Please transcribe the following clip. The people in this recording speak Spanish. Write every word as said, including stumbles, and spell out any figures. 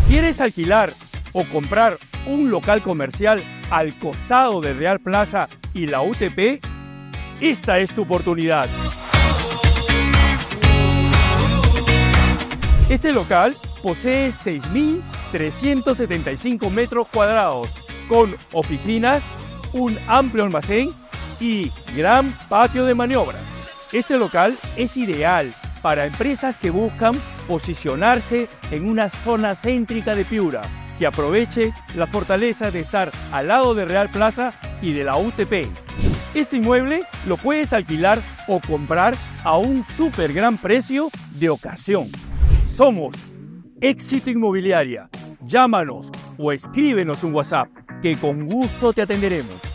¿Quieres alquilar o comprar un local comercial al costado de Real Plaza y la U T P? Esta es tu oportunidad. Este local posee seis mil trescientos setenta y cinco metros cuadrados, con oficinas, un amplio almacén y gran patio de maniobras. Este local es ideal para empresas que buscan posicionarse en una zona céntrica de Piura, que aproveche la fortaleza de estar al lado de Real Plaza y de la U T P. Este inmueble lo puedes alquilar o comprar a un súper gran precio de ocasión. Somos Éxito Inmobiliaria. Llámanos o escríbenos un WhatsApp, que con gusto te atenderemos.